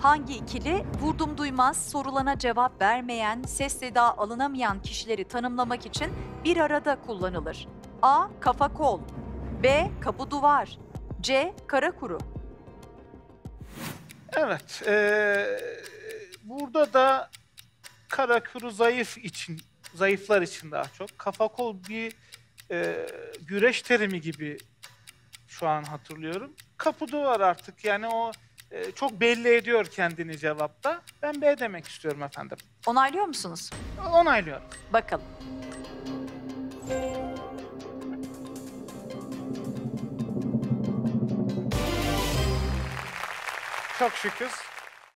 Hangi ikili vurdum duymaz, sorulana cevap vermeyen, ses seda alınamayan kişileri tanımlamak için bir arada kullanılır? A. Kafa kol, B. Kapı duvar, C. Kara kuru. Evet, burada da kara kuru zayıflar için daha çok. Kafa kol bir güreş terimi gibi şu an hatırlıyorum. Kapı duvar artık yani o çok belli ediyor kendini cevapta. Ben B demek istiyorum efendim. Onaylıyor musunuz? Onaylıyorum. Bakalım. Çok şükür.